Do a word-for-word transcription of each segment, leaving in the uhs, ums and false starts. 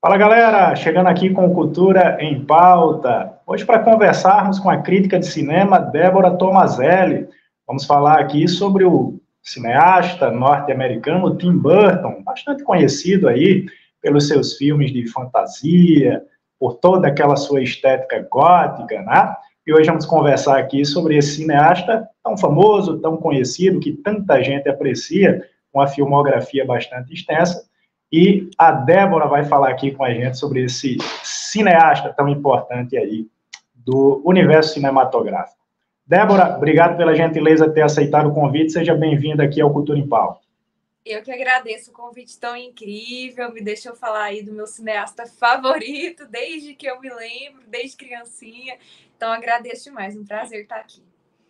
Fala galera, chegando aqui com Cultura em Pauta. Hoje para conversarmos com a crítica de cinema Débora Tomazelli. Vamos falar aqui sobre o cineasta norte-americano Tim Burton, bastante conhecido aí pelos seus filmes de fantasia, por toda aquela sua estética gótica, né? E hoje vamos conversar aqui sobre esse cineasta tão famoso, tão conhecido, que tanta gente aprecia, com uma filmografia bastante extensa. E a Débora vai falar aqui com a gente sobre esse cineasta tão importante aí do universo cinematográfico. Débora, obrigado pela gentileza de ter aceitado o convite. Seja bem-vinda aqui ao Cultura em Pauta. Eu que agradeço o convite tão incrível. Me deixa eu falar aí do meu cineasta favorito, desde que eu me lembro, desde criancinha. Então, agradeço demais. Um prazer estar aqui.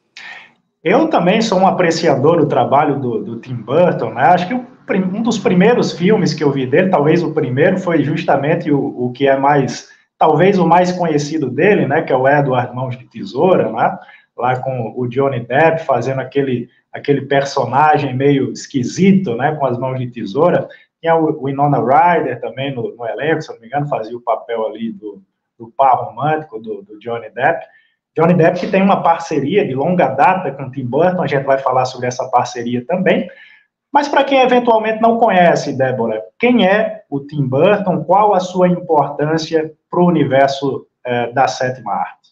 Eu também sou um apreciador do trabalho do, do Tim Burton, né? Acho que o, um dos primeiros filmes que eu vi dele, talvez o primeiro, foi justamente o, o que é mais, talvez o mais conhecido dele, né? Que é o Edward Mãos de Tesoura, né? Lá com o Johnny Depp fazendo aquele, aquele personagem meio esquisito, né? Com as mãos de tesoura. Tinha o Winona Ryder também no, no elenco, se não me engano, fazia o papel ali do, do par romântico do, do Johnny Depp. Johnny Depp que tem uma parceria de longa data com o Tim Burton, a gente vai falar sobre essa parceria também. Mas para quem eventualmente não conhece, Débora, quem é o Tim Burton? Qual a sua importância para o universo eh, da sétima arte?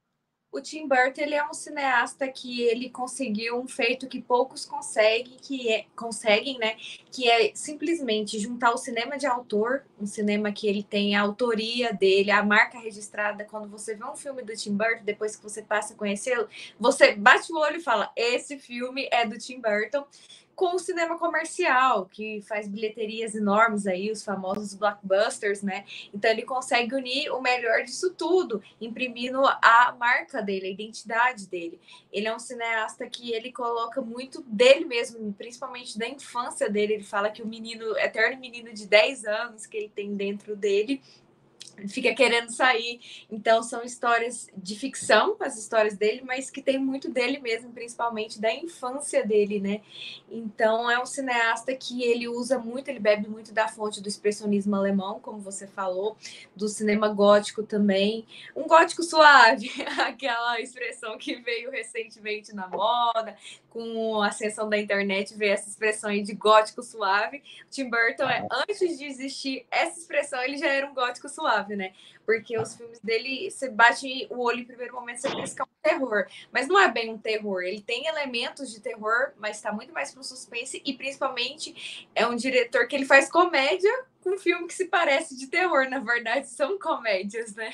O Tim Burton, ele é um cineasta que ele conseguiu um feito que poucos conseguem, que é, conseguem, né? Que é simplesmente juntar o cinema de autor, um cinema que ele tem a autoria dele, a marca registrada. Quando você vê um filme do Tim Burton, depois que você passa a conhecê-lo, você bate o olho e fala, esse filme é do Tim Burton, com o cinema comercial, que faz bilheterias enormes aí, os famosos blockbusters, né? Então ele consegue unir o melhor disso tudo, imprimindo a marca dele, a identidade dele. Ele é um cineasta que ele coloca muito dele mesmo, principalmente da infância dele. Ele fala que o menino, eterno menino de dez anos que ele tem dentro dele, fica querendo sair. Então são histórias de ficção, as histórias dele, mas que tem muito dele mesmo, principalmente da infância dele, né? Então é um cineasta que ele usa muito, ele bebe muito da fonte do expressionismo alemão, como você falou, do cinema gótico também, um gótico suave, aquela expressão que veio recentemente na moda, com a ascensão da internet, veio essa expressão aí de gótico suave. Tim Burton, é, antes de existir essa expressão, ele já era um gótico suave, né? Porque os filmes dele, você bate o olho em primeiro momento, você pensa que é um terror. Mas não é bem um terror. Ele tem elementos de terror, mas está muito mais para o suspense. E, principalmente, é um diretor que ele faz comédia com um filme que se parece de terror. Na verdade, são comédias, né?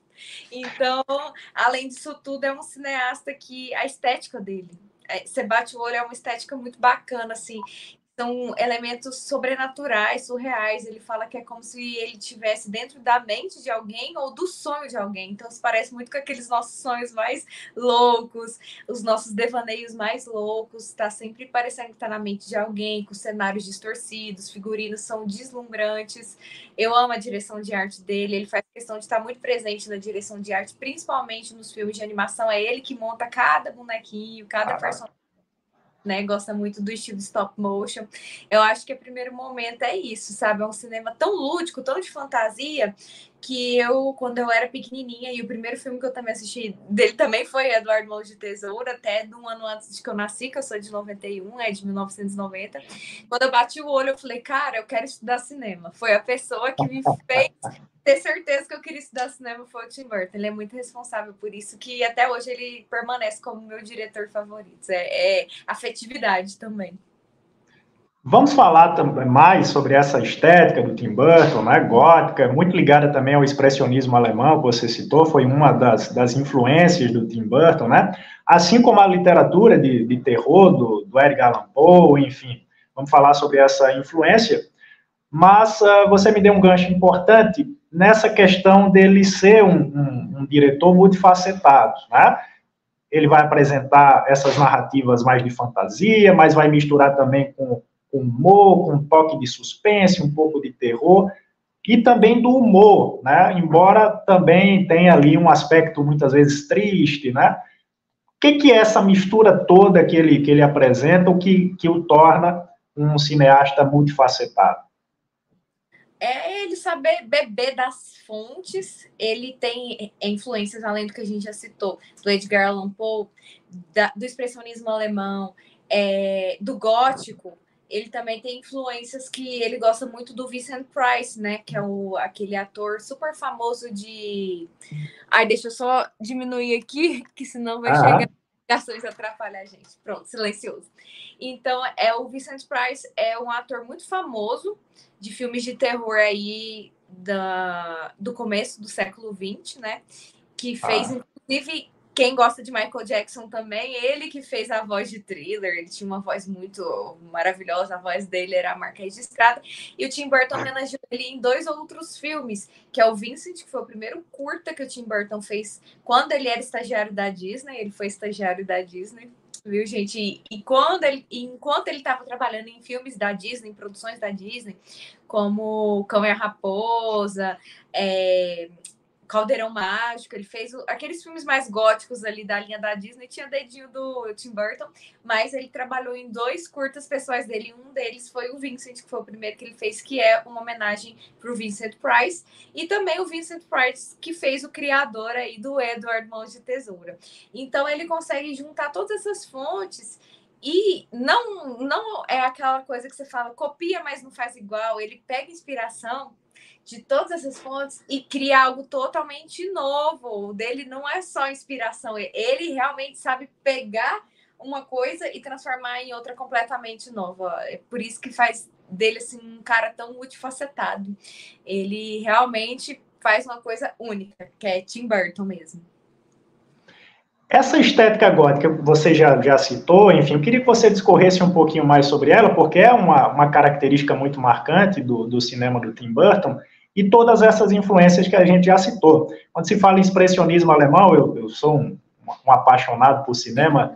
Então, além disso tudo, é um cineasta que a estética dele, você bate o olho, é uma estética muito bacana, assim. São elementos sobrenaturais, surreais. Ele fala que é como se ele estivesse dentro da mente de alguém ou do sonho de alguém. Então, se parece muito com aqueles nossos sonhos mais loucos, os nossos devaneios mais loucos. Está sempre parecendo que está na mente de alguém, com cenários distorcidos, figurinos são deslumbrantes. Eu amo a direção de arte dele. Ele faz questão de estar muito presente na direção de arte, principalmente nos filmes de animação. É ele que monta cada bonequinho, cada personagem. Né, gosta muito do estilo stop motion. Eu acho que o primeiro momento é isso, sabe? É um cinema tão lúdico, tão de fantasia, que eu, quando eu era pequenininha, e o primeiro filme que eu também assisti dele também foi Edward Mãos de Tesoura, até de um ano antes de que eu nasci, que eu sou de noventa e um, é de mil novecentos e noventa. Quando eu bati o olho, eu falei, cara, eu quero estudar cinema. Foi a pessoa que me fez ter certeza que eu queria estudar cinema, foi o Tim Burton. Ele é muito responsável por isso, que até hoje ele permanece como meu diretor favorito. É, é afetividade também. Vamos falar também mais sobre essa estética do Tim Burton, né, gótica, muito ligada também ao expressionismo alemão, que você citou, foi uma das, das influências do Tim Burton, né, assim como a literatura de, de terror do, do Edgar Allan Poe, enfim, vamos falar sobre essa influência, mas uh, você me deu um gancho importante nessa questão dele ser um, um, um diretor multifacetado, né, ele vai apresentar essas narrativas mais de fantasia, mas vai misturar também com com humor, com um toque de suspense, um pouco de terror, e também do humor, né? Embora também tenha ali um aspecto muitas vezes triste, né? O que, que é essa mistura toda que ele, que ele apresenta, o que, que o torna um cineasta multifacetado? É ele saber beber das fontes. Ele tem influências, além do que a gente já citou, do Edgar Allan Poe, da, do expressionismo alemão, é, do gótico. Ele também tem influências que ele gosta muito do Vincent Price, né? Que é o, aquele ator super famoso de... Ai, deixa eu só diminuir aqui, que senão vai Ah, chegar ações atrapalhar a gente. Pronto, silencioso. Então, é o Vincent Price é um ator muito famoso de filmes de terror aí da, do começo do século vinte, né? Que fez, ah. inclusive, quem gosta de Michael Jackson também, ele que fez a voz de Thriller, ele tinha uma voz muito maravilhosa, a voz dele era a marca registrada, e o Tim Burton homenageou ele em dois outros filmes, que é o Vincent, que foi o primeiro curta que o Tim Burton fez quando ele era estagiário da Disney, ele foi estagiário da Disney, viu, gente? E, e quando ele, enquanto ele estava trabalhando em filmes da Disney, em produções da Disney, como Cão e a Raposa, é, Caldeirão Mágico, ele fez o, aqueles filmes mais góticos ali da linha da Disney, tinha dedinho do Tim Burton, mas ele trabalhou em dois curtas pessoais dele, um deles foi o Vincent, que foi o primeiro que ele fez, que é uma homenagem para o Vincent Price, e também o Vincent Price, que fez o criador aí do Edward Mãos de Tesoura. Então ele consegue juntar todas essas fontes e não, não é aquela coisa que você fala, copia, mas não faz igual, ele pega inspiração de todas essas fontes e cria algo totalmente novo. O dele não é só inspiração, ele realmente sabe pegar uma coisa e transformar em outra completamente nova. É por isso que faz dele assim, um cara tão multifacetado. Ele realmente faz uma coisa única, que é Tim Burton mesmo. Essa estética gótica você já, já citou, enfim, eu queria que você discorresse um pouquinho mais sobre ela, porque é uma, uma característica muito marcante do, do cinema do Tim Burton, e todas essas influências que a gente já citou. Quando se fala em expressionismo alemão, eu, eu sou um, um apaixonado por cinema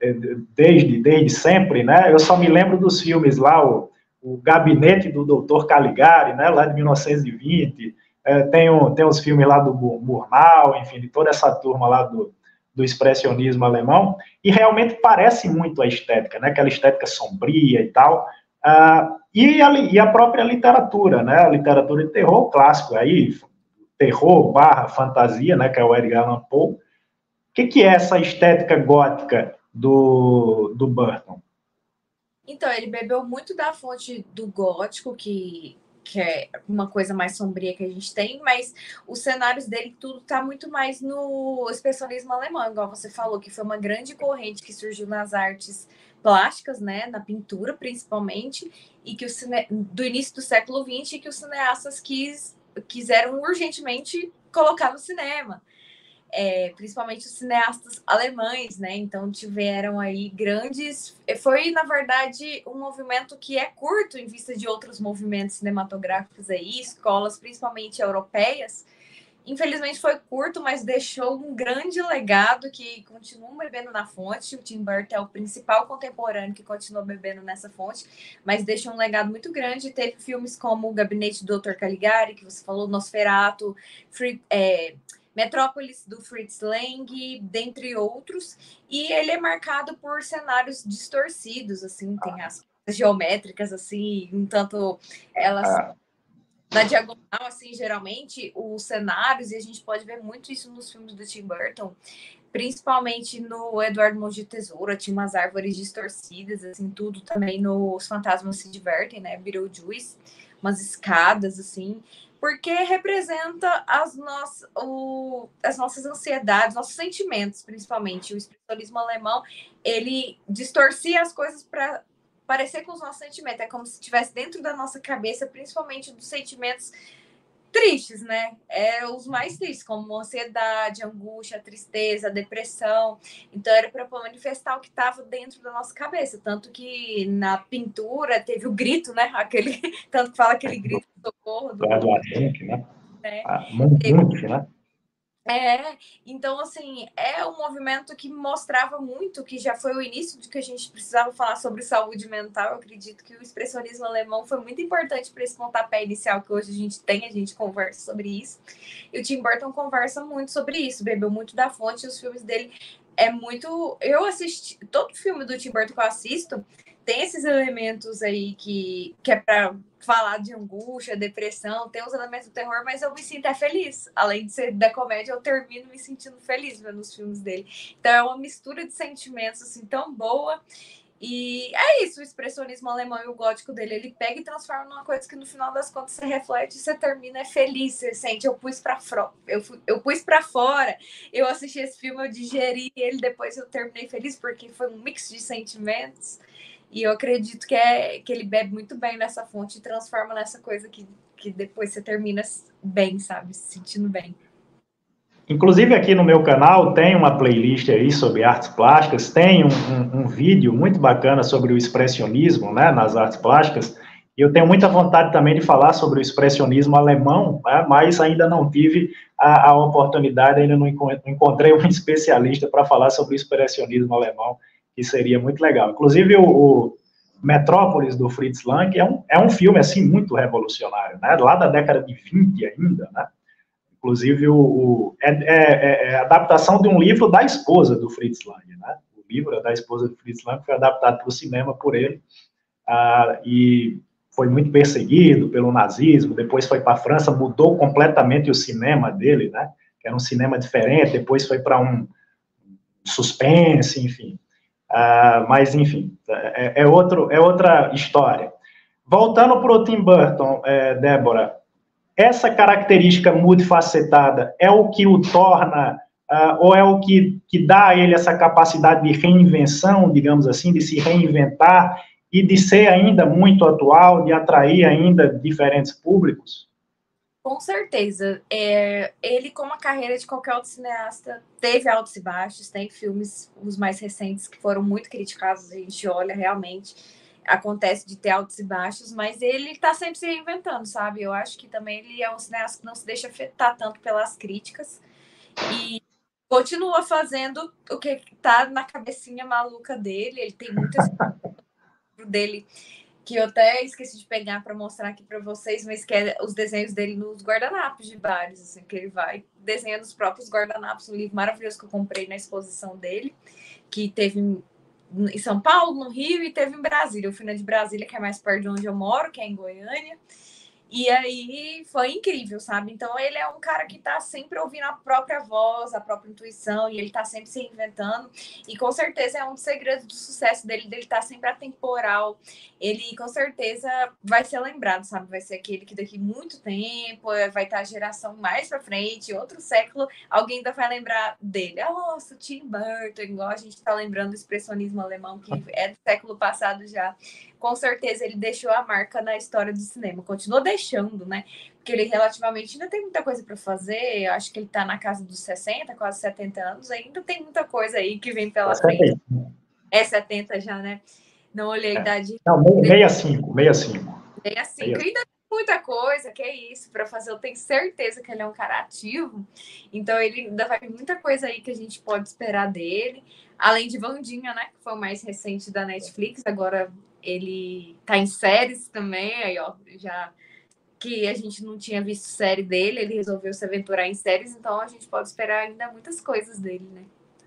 desde, desde sempre, né? Eu só me lembro dos filmes lá, o, o Gabinete do doutor Caligari, né, lá de mil novecentos e vinte, é, tem, um, tem os filmes lá do Murnau, enfim, de toda essa turma lá do do expressionismo alemão, e realmente parece muito a estética, né? Aquela estética sombria e tal, uh, e, a, e a própria literatura, né? A literatura de terror clássico, aí, terror barra fantasia, né? Que é o Edgar Allan Poe. O que, que é essa estética gótica do, do Burton? Então, ele bebeu muito da fonte do gótico, que que é uma coisa mais sombria que a gente tem, mas os cenários dele, tudo tá muito mais no expressionismo alemão, igual você falou, que foi uma grande corrente que surgiu nas artes plásticas, né, na pintura principalmente, e que o cine... do início do século vinte, que os cineastas quis... quiseram urgentemente colocar no cinema. É, principalmente os cineastas alemães, né? Então tiveram aí grandes. Foi, na verdade, um movimento que é curto em vista de outros movimentos cinematográficos aí, escolas, principalmente europeias. Infelizmente foi curto, mas deixou um grande legado que continua bebendo na fonte. O Tim Burton é o principal contemporâneo que continua bebendo nessa fonte, mas deixou um legado muito grande. Teve filmes como O Gabinete do doutor Caligari, que você falou, Nosferatu, Free, é, Metrópolis, do Fritz Lang, dentre outros. E ele é marcado por cenários distorcidos, assim, tem as geométricas, assim, um tanto elas... na diagonal, assim, geralmente, os cenários, e a gente pode ver muito isso nos filmes do Tim Burton, principalmente no Eduardo Mãos de Tesoura, tinha umas árvores distorcidas, assim, tudo também nos Fantasmas Se Divertem, né, Beetlejuice, umas escadas, assim, porque representa as, no... o... as nossas ansiedades, nossos sentimentos, principalmente. O expressionismo alemão, ele distorcia as coisas para parecer com os nossos sentimentos, é como se estivesse dentro da nossa cabeça, principalmente dos sentimentos tristes, né? É os mais tristes, como ansiedade, angústia, tristeza, depressão. Então era para manifestar o que estava dentro da nossa cabeça, tanto que na pintura teve o grito, né? Aquele, tanto que fala aquele grito de socorro do, do Atlantic, né? né? Ah, muito, né? É, então, assim, é um movimento que mostrava muito, que já foi o início de que a gente precisava falar sobre saúde mental. Eu acredito que o expressionismo alemão foi muito importante para esse pontapé inicial que hoje a gente tem, a gente conversa sobre isso. E o Tim Burton conversa muito sobre isso, bebeu muito da fonte, e os filmes dele é muito... Eu assisti... Todo filme do Tim Burton que eu assisto tem esses elementos aí que, que é para falar de angústia, depressão, tem os elementos do terror, mas eu me sinto é feliz. Além de ser da comédia, eu termino me sentindo feliz vendo os filmes dele. Então é uma mistura de sentimentos assim tão boa. E é isso, o expressionismo alemão e o gótico dele, ele pega e transforma numa coisa que no final das contas você reflete, você termina é feliz, você sente, eu pus para fora, eu, eu pus para fora, eu assisti esse filme, eu digeri ele, depois eu terminei feliz, porque foi um mix de sentimentos, e eu acredito que, é, que ele bebe muito bem nessa fonte e transforma nessa coisa que, que depois você termina bem, sabe, se sentindo bem. Inclusive aqui no meu canal tem uma playlist aí sobre artes plásticas, tem um, um, um vídeo muito bacana sobre o expressionismo, né, nas artes plásticas, e eu tenho muita vontade também de falar sobre o expressionismo alemão, né, mas ainda não tive a, a oportunidade, ainda não encontrei um especialista para falar sobre o expressionismo alemão, que seria muito legal. Inclusive o, o Metrópolis, do Fritz Lang, é um, é um filme, assim, muito revolucionário, né, lá da década de vinte ainda, né. Inclusive, o, o é, é, é, a adaptação de um livro da esposa do Fritz Lang, né? O livro da esposa do Fritz Lang foi adaptado para o cinema por ele, ah, e foi muito perseguido pelo nazismo, depois foi para a França, mudou completamente o cinema dele, né? Que era um cinema diferente, depois foi para um suspense, enfim. Ah, mas, enfim, é, é, outro, é outra história. Voltando para o Tim Burton, é, Débora, essa característica multifacetada é o que o torna, uh, ou é o que, que dá a ele essa capacidade de reinvenção, digamos assim, de se reinventar e de ser ainda muito atual, de atrair ainda diferentes públicos? Com certeza. É, ele, como a carreira de qualquer outro cineasta, teve altos e baixos, tem filmes, os mais recentes, que foram muito criticados, a gente olha realmente, acontece de ter altos e baixos, mas ele está sempre se reinventando, sabe? Eu acho que também ele é um cineasta que não se deixa afetar tanto pelas críticas e continua fazendo o que está na cabecinha maluca dele. Ele tem muitas dele que eu até esqueci de pegar para mostrar aqui para vocês, mas que é os desenhos dele nos guardanapos de bares, assim, que ele vai desenhando os próprios guardanapos, um livro maravilhoso que eu comprei na exposição dele, que teve em São Paulo, no Rio, e teve em Brasília. Eu fui na de Brasília, que é mais perto de onde eu moro, que é em Goiânia. E aí foi incrível, sabe? Então ele é um cara que tá sempre ouvindo a própria voz, a própria intuição, e ele tá sempre se reinventando. E com certeza é um dos segredos do sucesso dele, dele tá sempre atemporal. Ele com certeza vai ser lembrado, sabe? Vai ser aquele que daqui muito tempo vai estar a geração mais pra frente, outro século, alguém ainda vai lembrar dele. Ah, nossa, Tim Burton, igual a gente tá lembrando do expressionismo alemão, que é do século passado já. Com certeza ele deixou a marca na história do cinema. Continua deixando, né? Porque ele relativamente ainda tem muita coisa para fazer. Eu acho que ele está na casa dos sessenta, quase setenta anos. Ainda tem muita coisa aí que vem pela frente. É setenta já, né? Não olhei a idade. Não, sessenta e cinco, sessenta e cinco. sessenta e cinco. Ainda tem muita coisa, que é isso, para fazer. Eu tenho certeza que ele é um cara ativo. Então ele ainda vai ter muita coisa aí que a gente pode esperar dele. Além de Wandinha, né? Que foi o mais recente da Netflix. Agora ele tá em séries também, aí ó, já que a gente não tinha visto série dele, ele resolveu se aventurar em séries, então a gente pode esperar ainda muitas coisas dele, né?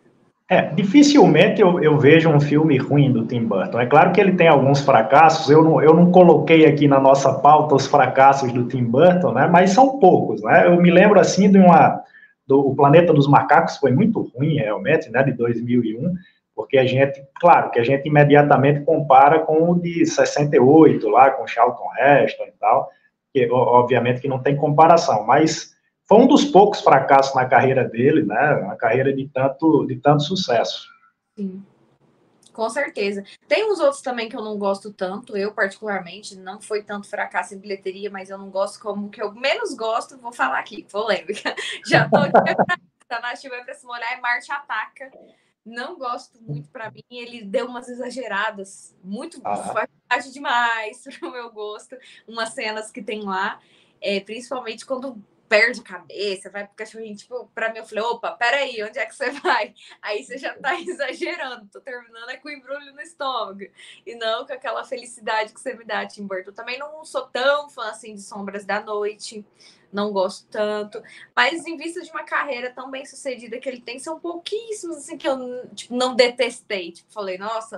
É, dificilmente eu, eu vejo um filme ruim do Tim Burton. É claro que ele tem alguns fracassos, eu não, eu não coloquei aqui na nossa pauta os fracassos do Tim Burton, né, mas são poucos, né? Eu me lembro, assim, de uma... Do, o Planeta dos Macacos foi muito ruim, realmente, né, de dois mil e um, porque a gente, claro, que a gente imediatamente compara com o de sessenta e oito, lá, com Charlton Heston e tal, que obviamente que não tem comparação, mas foi um dos poucos fracassos na carreira dele, né, uma carreira de tanto, de tanto sucesso. Sim, com certeza. Tem uns outros também que eu não gosto tanto, eu particularmente, não foi tanto fracasso em bilheteria, mas eu não gosto como que eu menos gosto, vou falar aqui, polêmica. Já tô aqui, tá na chuva para se molhar, é Marte Ataca. Não gosto muito, para mim, ele deu umas exageradas, muito Ah. forte demais para o meu gosto, umas cenas que tem lá, é, principalmente quando perde a cabeça, vai pro cachorrinho, tipo, para mim, eu falei, opa, peraí, onde é que você vai? Aí você já tá exagerando, tô terminando é com embrulho no estômago, e não com aquela felicidade que você me dá, Tim Burton. Eu também não sou tão fã, assim, de Sombras da Noite, não gosto tanto, mas em vista de uma carreira tão bem sucedida que ele tem, são pouquíssimos, assim, que eu tipo, não detestei, tipo, falei, nossa,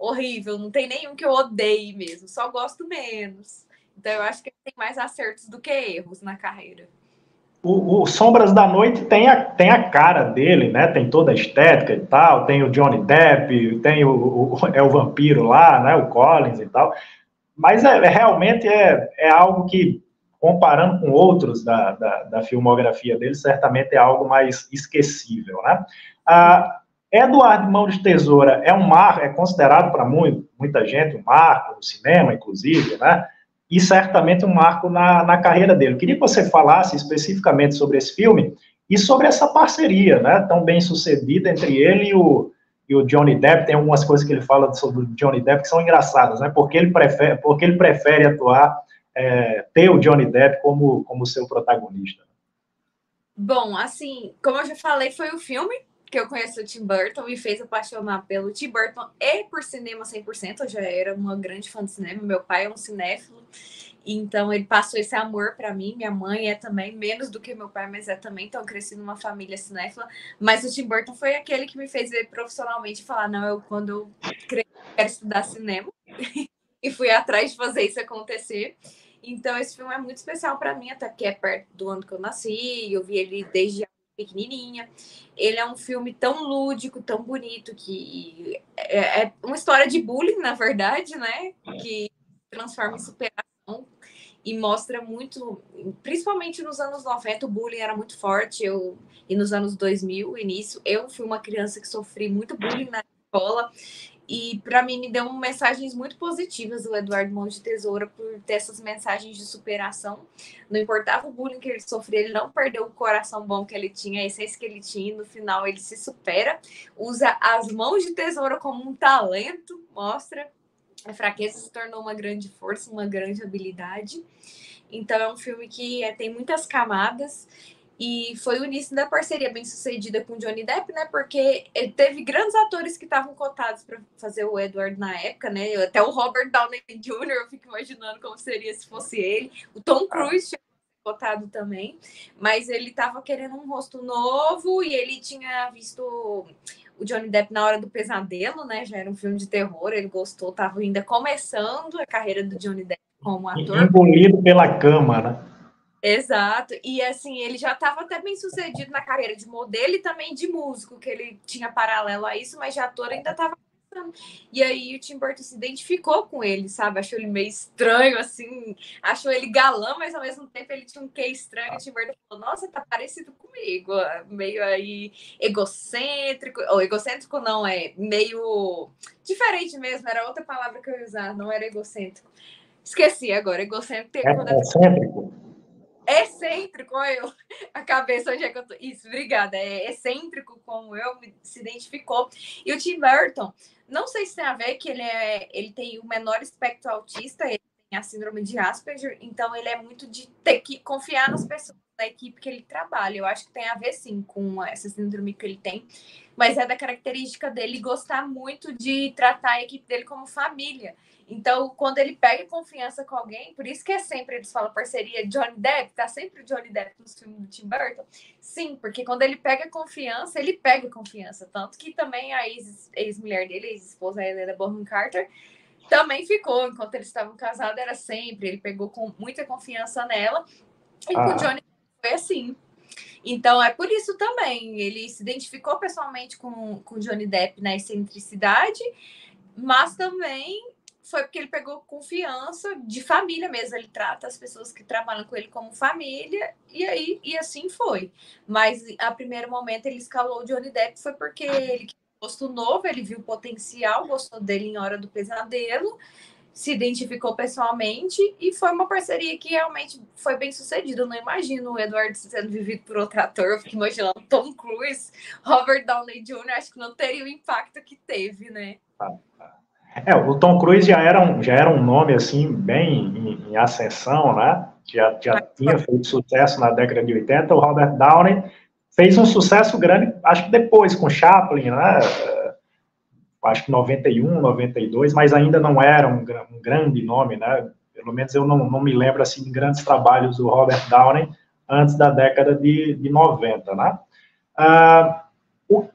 horrível, não tem nenhum que eu odeie mesmo, só gosto menos. Então eu acho que ele tem mais acertos do que erros na carreira. O, o Sombras da Noite tem a, tem a cara dele, né? Tem toda a estética e tal, tem o Johnny Depp, tem o, o, é o vampiro lá, né? O Collins e tal. Mas é, é, realmente é, é algo que, comparando com outros da, da, da filmografia dele, certamente é algo mais esquecível, né? Ah, Edward Mão de Tesoura é um marco, é considerado para muito, muita gente um marco no cinema, inclusive, né? E certamente um marco na, na carreira dele. Eu queria que você falasse especificamente sobre esse filme e sobre essa parceria, né, tão bem sucedida entre ele e o, e o Johnny Depp. Tem algumas coisas que ele fala sobre o Johnny Depp que são engraçadas, né, porque ele prefere, porque ele prefere atuar, é, ter o Johnny Depp como, como seu protagonista. Bom, assim, como eu já falei, foi o filme que eu conheço o Tim Burton e fez apaixonar pelo Tim Burton e por cinema cem por cento. Eu já era uma grande fã de cinema, meu pai é um cinéfilo, então ele passou esse amor para mim. Minha mãe é também, menos do que meu pai, mas é também, então eu cresci numa família cinéfila. Mas o Tim Burton foi aquele que me fez ver profissionalmente e falar, não, eu quando eu cresci, quero estudar cinema e fui atrás de fazer isso acontecer. Então esse filme é muito especial para mim, até que é perto do ano que eu nasci, eu vi ele desde pequenininha. Ele é um filme tão lúdico, tão bonito, que é, é uma história de bullying, na verdade, né? Que transforma em superação e mostra muito, principalmente nos anos noventa, o bullying era muito forte, eu, e nos anos dois mil, início, eu fui uma criança que sofri muito bullying na escola, e para mim me deu mensagens muito positivas o Edward Mão de Tesoura por ter essas mensagens de superação. Não importava o bullying que ele sofria, ele não perdeu o coração bom que ele tinha, a essência que ele tinha, e no final ele se supera, usa as mãos de tesoura como um talento, mostra a fraqueza se tornou uma grande força, uma grande habilidade. Então é um filme que é, tem muitas camadas. E foi o início da parceria bem sucedida com Johnny Depp, né? Porque ele teve grandes atores que estavam cotados para fazer o Edward na época, né? Até o Robert Downey Júnior, eu fico imaginando como seria se fosse ele. O Tom Cruise tinha cotado também, mas ele estava querendo um rosto novo e ele tinha visto o Johnny Depp na Hora do Pesadelo, né? Já era um filme de terror, ele gostou, estava ainda começando a carreira do Johnny Depp como ator. Engolido pela cama, né? Exato, e assim, ele já estava até bem sucedido na carreira de modelo e também de músico, que ele tinha paralelo a isso, mas de ator ainda estava começando. E aí o Tim Burton se identificou com ele, sabe? Achou ele meio estranho, assim, achou ele galã, mas ao mesmo tempo ele tinha um quê estranho. O Tim Burton falou, nossa, tá parecido comigo, meio aí egocêntrico, ou egocêntrico não, é meio diferente mesmo, era outra palavra que eu ia usar, não era egocêntrico. Esqueci agora, egocêntrico. É egocêntrico? Excêntrico, eu, a cabeça onde é que eu tô. Isso, obrigada. É excêntrico como eu, se identificou. E o Tim Burton, não sei se tem a ver que ele, é, ele tem o menor espectro autista, ele tem a síndrome de Asperger, então ele é muito de ter que confiar nas pessoas da equipe que ele trabalha. Eu acho que tem a ver, sim, com essa síndrome que ele tem, mas é da característica dele gostar muito de tratar a equipe dele como família. Então, quando ele pega confiança com alguém, por isso que é sempre, eles falam parceria Johnny Depp, tá sempre o Johnny Depp nos filmes do Tim Burton. Sim, porque quando ele pega confiança, ele pega confiança. Tanto que também a ex-mulher dele, a ex-esposa Helena Bonham Carter, também ficou, enquanto eles estavam casados, era sempre, ele pegou com muita confiança nela. E ah. com o Johnny Depp foi assim. Então, é por isso também, ele se identificou pessoalmente com o Johnny Depp na excentricidade, mas também foi porque ele pegou confiança de família mesmo, ele trata as pessoas que trabalham com ele como família, e aí, e assim foi. Mas, a primeiro momento, ele escalou o Johnny Depp, foi porque ele gostou novo, ele viu o potencial, gostou dele em Hora do Pesadelo, se identificou pessoalmente, e foi uma parceria que realmente foi bem sucedida. Eu não imagino o Edward sendo vivido por outro ator, eu fico imaginando Tom Cruise, Robert Downey Júnior, acho que não teria o impacto que teve, né? É, o Tom Cruise já era um, já era um nome, assim, bem em, em ascensão, né? Já, já tinha feito sucesso na década de oitenta. O Robert Downey fez um sucesso grande, acho que depois, com Chaplin, né? Acho que noventa e um, noventa e dois, mas ainda não era um, um grande nome, né? Pelo menos eu não, não me lembro, assim, de grandes trabalhos do Robert Downey antes da década de, de noventa, né? Ah, o,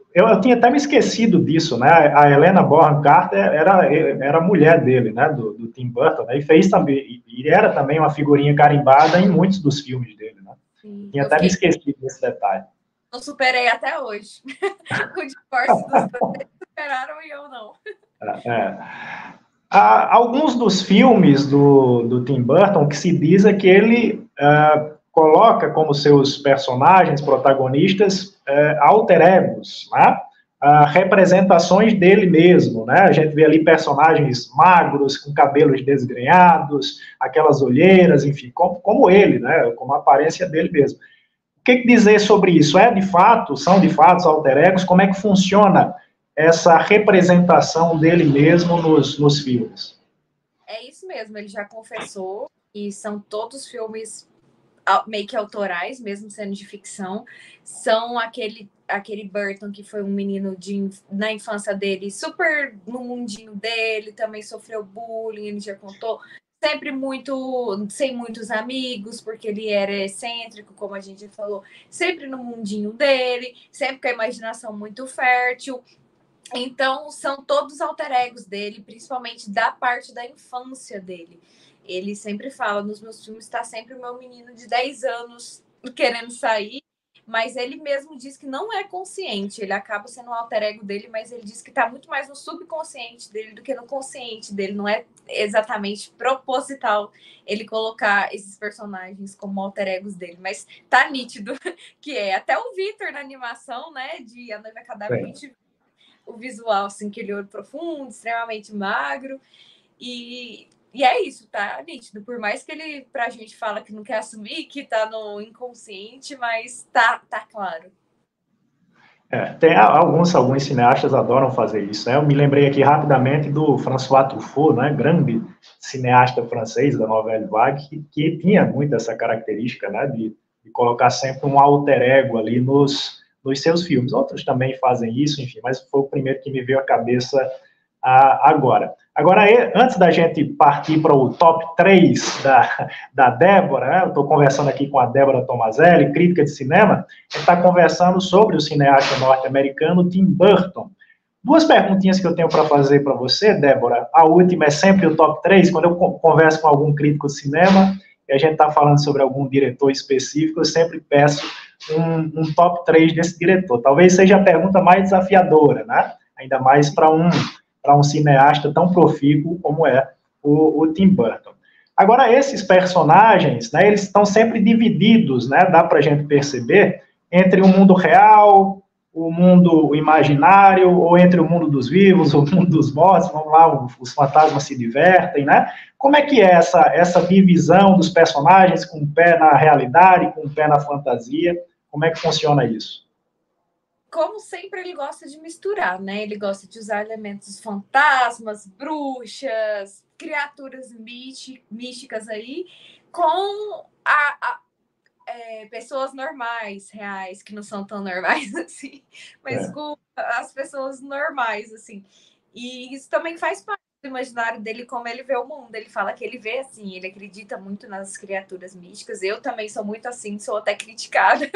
eu, eu tinha até me esquecido disso, né? A Helena Bonham Carter era, era a mulher dele, né? Do, do Tim Burton, né? E fez também, e era também uma figurinha carimbada em muitos dos filmes dele, né? Sim, Tinha eu até me fiquei... esquecido desse detalhe. Não superei até hoje. O divórcio dos dois superaram e eu não. É, é. Há alguns dos filmes do, do Tim Burton que se diz é que ele uh, coloca como seus personagens, protagonistas, uh, alter egos, né? Uh, representações dele mesmo, né? A gente vê ali personagens magros, com cabelos desgrenhados, aquelas olheiras, enfim, como, como ele, né? Como a aparência dele mesmo. O que dizer sobre isso? É de fato, são de fato alter egos? Como é que funciona essa representação dele mesmo nos, nos filmes? É isso mesmo, ele já confessou, e são todos filmes meio que autorais, mesmo sendo de ficção. São aquele, aquele Burton que foi um menino de, na infância dele, super no mundinho dele, também sofreu bullying, ele já contou. Sempre muito, sem muitos amigos, porque ele era excêntrico, como a gente falou, sempre no mundinho dele, sempre com a imaginação muito fértil. Então, são todos alter egos dele, principalmente da parte da infância dele. Ele sempre fala, nos meus filmes está sempre o meu menino de dez anos querendo sair, mas ele mesmo diz que não é consciente, ele acaba sendo um alter ego dele, mas ele diz que está muito mais no subconsciente dele do que no consciente dele, não é exatamente proposital ele colocar esses personagens como alter egos dele, mas tá nítido que é. Até o Victor na animação, né, de A Noiva Cadáver, a gente o visual, assim, aquele olho profundo, extremamente magro, e, e é isso, tá nítido, por mais que ele, pra gente, fala que não quer assumir, que tá no inconsciente, mas tá, tá claro. É, tem alguns, alguns cineastas adoram fazer isso, né? Eu me lembrei aqui rapidamente do François Truffaut, né? Grande cineasta francês da Nouvelle Vague, que, que tinha muito essa característica, né? De, de colocar sempre um alter ego ali nos nos seus filmes. Outros também fazem isso, enfim, mas foi o primeiro que me veio à cabeça ah, agora. Agora, antes da gente partir para o top três da, da Débora, né? Eu estou conversando aqui com a Débora Tomazelli, crítica de cinema, a gente está conversando sobre o cineasta norte-americano Tim Burton. Duas perguntinhas que eu tenho para fazer para você, Débora. A última é sempre o top três, quando eu converso com algum crítico de cinema, e a gente está falando sobre algum diretor específico, eu sempre peço Um, um top três desse diretor. Talvez seja a pergunta mais desafiadora, né? Ainda mais para um, para um cineasta tão profícuo como é o, o Tim Burton. Agora, esses personagens, né, eles estão sempre divididos, né? Dá para a gente perceber, entre o mundo real, o mundo imaginário, ou entre o mundo dos vivos, o mundo dos mortos, vamos lá, os fantasmas se divertem, né? Como é que é essa, essa divisão dos personagens, com um pé na realidade, com um pé na fantasia? Como é que funciona isso? Como sempre, ele gosta de misturar, né? Ele gosta de usar elementos fantasmas, bruxas, criaturas místicas aí, com a, a é, pessoas normais, reais, que não são tão normais assim, mas é. com as pessoas normais, assim. E isso também faz parte do imaginário dele, como ele vê o mundo. Ele fala que ele vê assim, ele acredita muito nas criaturas místicas. Eu também sou muito assim, sou até criticada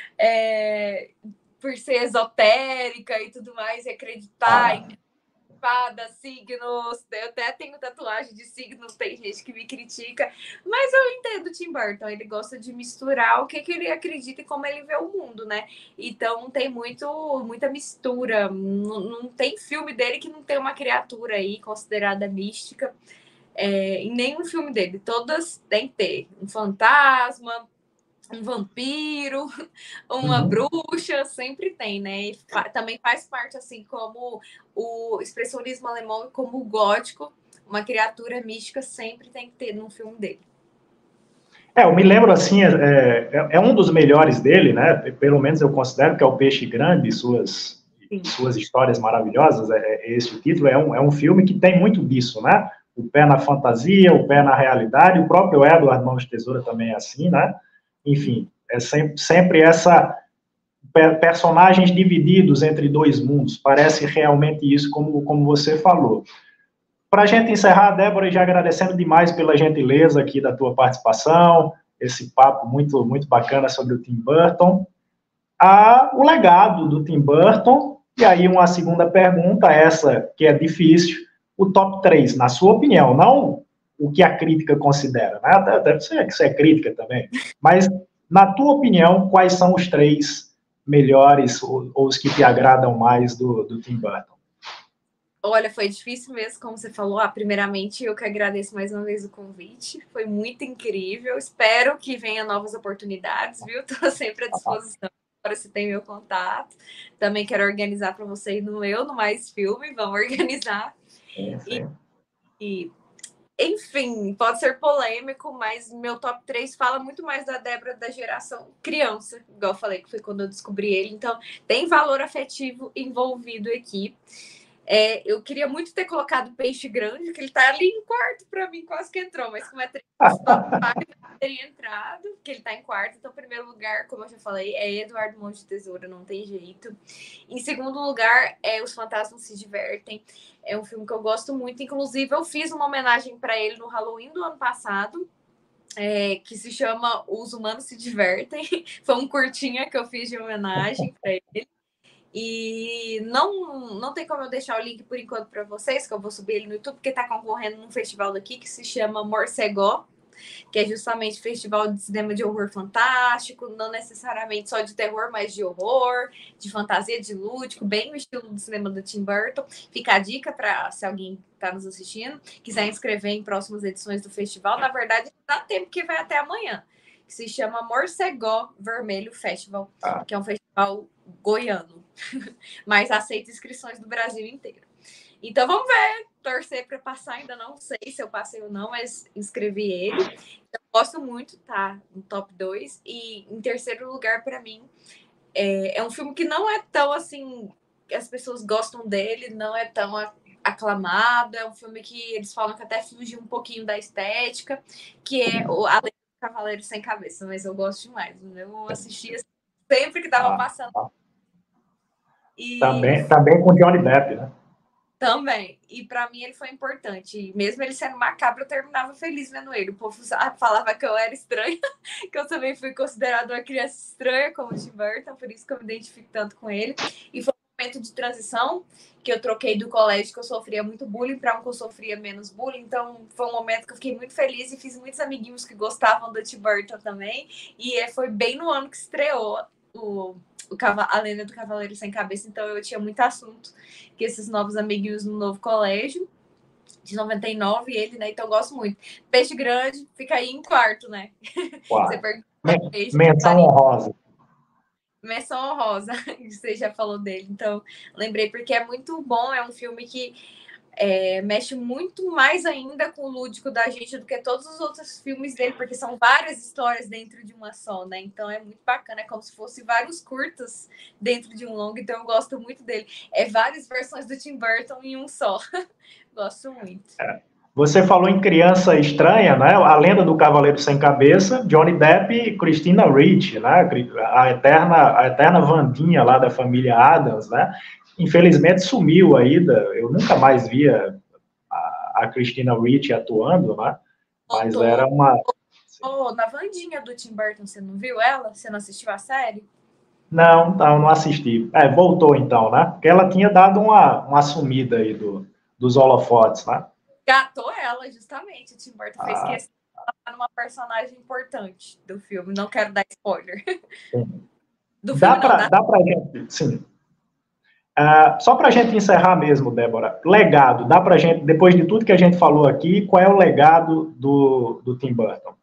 é, por ser esotérica e tudo mais, e acreditar ah. em espada, signos. Eu até tenho tatuagem de signos, tem gente que me critica, mas eu entendo o Tim Burton, ele gosta de misturar o que, que ele acredita e como ele vê o mundo, né? Então tem muito, muita mistura, não, não tem filme dele que não tem uma criatura aí considerada mística, é, em nenhum filme dele, todas tem que ter um fantasma, um vampiro, uma uhum. bruxa, sempre tem, né? E fa- também faz parte, assim, como o expressionismo alemão e como o gótico, uma criatura mística sempre tem que ter num filme dele. É, eu me lembro, assim, é, é, é um dos melhores dele, né? Pelo menos eu considero que é o Peixe Grande, suas, suas histórias maravilhosas, é, é esse o título, é um, é um filme que tem muito disso, né? O pé na fantasia, o pé na realidade, o próprio Edward Mãos de Tesoura também é assim, né? Enfim, é sempre, sempre essa personagens divididos entre dois mundos. Parece realmente isso, como, como você falou. Para a gente encerrar, Débora, já agradecendo demais pela gentileza aqui da tua participação, esse papo muito, muito bacana sobre o Tim Burton. Ah, o legado do Tim Burton E aí uma segunda pergunta, essa que é difícil, o top três, na sua opinião, não o que a crítica considera, né? Deve ser que isso é crítica também, mas na tua opinião, quais são os três melhores ou, ou os que te agradam mais do, do Tim Burton? Olha, foi difícil mesmo, como você falou. Ah, primeiramente, eu que agradeço mais uma vez o convite. Foi muito incrível. Espero que venha novas oportunidades, viu? Estou sempre à disposição. Agora você tem meu contato. Também quero organizar para vocês no meu, no Mais Filme. Vamos organizar. Sim, sim. E, e, enfim, pode ser polêmico, mas meu top três fala muito mais da Débora da geração criança, igual eu falei, que foi quando eu descobri ele. Então, tem valor afetivo envolvido aqui. É, eu queria muito ter colocado Peixe Grande, que ele tá ali em quarto para mim, quase que entrou, mas como é três, teria entrado, que ele tá em quarto. Então, em primeiro lugar, como eu já falei, é Eduardo Mãos de Tesoura, não tem jeito. Em segundo lugar, é Os Fantasmas Se Divertem. É um filme que eu gosto muito. Inclusive, eu fiz uma homenagem para ele no Halloween do ano passado, é, que se chama Os Humanos Se Divertem. Foi um curtinha que eu fiz de homenagem para ele. E não, não tem como eu deixar o link por enquanto para vocês, que eu vou subir ele no YouTube, porque está concorrendo num festival daqui que se chama Morcegó, que é justamente festival de cinema de horror fantástico, não necessariamente só de terror, mas de horror, de fantasia, de lúdico, bem no estilo do cinema do Tim Burton. Fica a dica para, se alguém está nos assistindo, quiser inscrever em próximas edições do festival. Na verdade, dá tempo, que vai até amanhã. Que se chama Morcegó Vermelho Festival, ah. que é um festival goiano, mas aceita inscrições do Brasil inteiro. Então vamos ver, torcer para passar, ainda não sei se eu passei ou não, mas inscrevi ele. Eu gosto muito, tá no top dois. E em terceiro lugar, para mim, é, é um filme que não é tão assim, as pessoas gostam dele, não é tão aclamado, é um filme que eles falam que até fugiu um pouquinho da estética, que é o A Lenda do Cavaleiro Sem Cabeça, mas eu gosto demais, eu assistia sempre que tava passando. Ah, ah. E... Também, também com Johnny Depp, né? Também. E para mim ele foi importante. E mesmo ele sendo macabro, eu terminava feliz vendo ele. O povo falava que eu era estranha, que eu também fui considerada uma criança estranha, como o Tim Burton, por isso que eu me identifico tanto com ele. E foi um momento de transição que eu troquei do colégio, que eu sofria muito bullying, para um que eu sofria menos bullying. Então foi um momento que eu fiquei muito feliz e fiz muitos amiguinhos que gostavam do Tim Burton também. E foi bem no ano que estreou o... O Cava... A Lenda do Cavaleiro Sem Cabeça, então eu tinha muito assunto que esses novos amiguinhos no novo colégio, de noventa e nove, ele, né? Então eu gosto muito. Peixe Grande fica aí em quarto, né? Você pergunta, peixe, menção honrosa. Menção honrosa, você já falou dele, então lembrei, porque é muito bom, é um filme que É, mexe muito mais ainda com o lúdico da gente do que todos os outros filmes dele, porque são várias histórias dentro de uma só, né? Então é muito bacana, é como se fosse vários curtas dentro de um longo, então eu gosto muito dele. É várias versões do Tim Burton em um só. Gosto muito. É. Você falou em Criança Estranha, né? A Lenda do Cavaleiro Sem Cabeça, Johnny Depp e Christina Ricci, né? A eterna, a eterna Wandinha lá da família Addams, né? Infelizmente sumiu aí, eu nunca mais via a, a Christina Ricci atuando, né? Mas Voltou. era uma... Oh, na Wandinha do Tim Burton, você não viu ela? Você não assistiu a série? Não, não, não assisti. É, voltou então, né? Porque ela tinha dado uma, uma sumida aí do, dos holofotes, né? Gatou ela, justamente. O Tim Burton ah. fez questão de ela numa personagem importante do filme. Não quero dar spoiler. Sim. Do dá filme, pra, não, dá... dá pra gente, sim. Uh, só para a gente encerrar mesmo, Débora, legado, dá para a gente, depois de tudo que a gente falou aqui, qual é o legado do, do Tim Burton?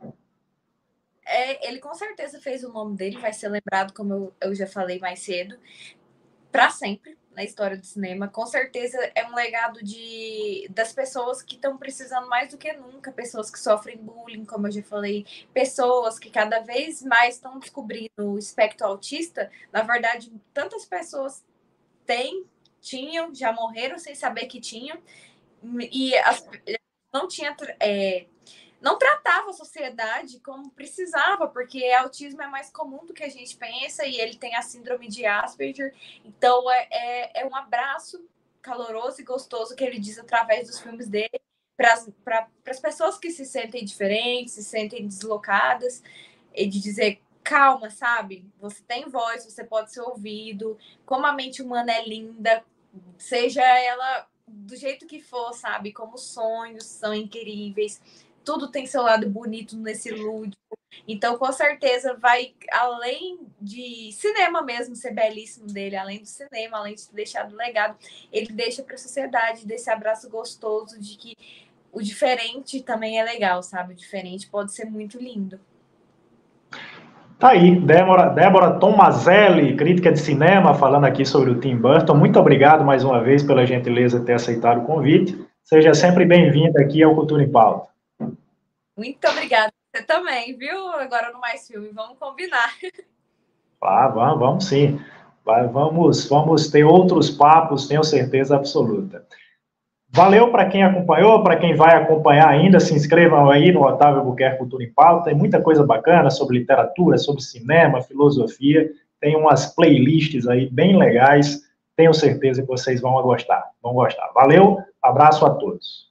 É, ele com certeza fez o nome dele, vai ser lembrado, como eu, eu já falei mais cedo, para sempre na história do cinema. Com certeza é um legado de, das pessoas que estão precisando mais do que nunca, pessoas que sofrem bullying, como eu já falei, pessoas que cada vez mais estão descobrindo o espectro autista. Na verdade, tantas pessoas têm, tinham, já morreram sem saber que tinham, e as, não tinha... É, não tratava a sociedade como precisava, porque autismo é mais comum do que a gente pensa, e ele tem a síndrome de Asperger. Então é, é, é um abraço caloroso e gostoso que ele diz através dos filmes dele para as pessoas que se sentem diferentes, se sentem deslocadas, e de dizer calma, sabe? Você tem voz, você pode ser ouvido, como a mente humana é linda, seja ela do jeito que for, sabe? Como os sonhos são incríveis, tudo tem seu lado bonito nesse lúdico. Então, com certeza, vai além de cinema mesmo ser belíssimo dele, além do cinema, além de ter deixado legado, ele deixa para a sociedade desse abraço gostoso de que o diferente também é legal, sabe? O diferente pode ser muito lindo. Tá aí, Débora, Débora Tomazelli, crítica de cinema, falando aqui sobre o Tim Burton. Muito obrigado mais uma vez pela gentileza de ter aceitado o convite. Seja sempre bem-vinda aqui ao Cultura em Pauta. Muito obrigada. Você também, viu? Agora no Mais Filme, vamos combinar. Ah, vamos, vamos sim. Vai, vamos, vamos ter outros papos, tenho certeza absoluta. Valeu para quem acompanhou, para quem vai acompanhar ainda, se inscrevam aí no Otávio Albuquerque Cultura em Pauta, tem muita coisa bacana sobre literatura, sobre cinema, filosofia, tem umas playlists aí bem legais, tenho certeza que vocês vão gostar, vão gostar. Valeu, abraço a todos.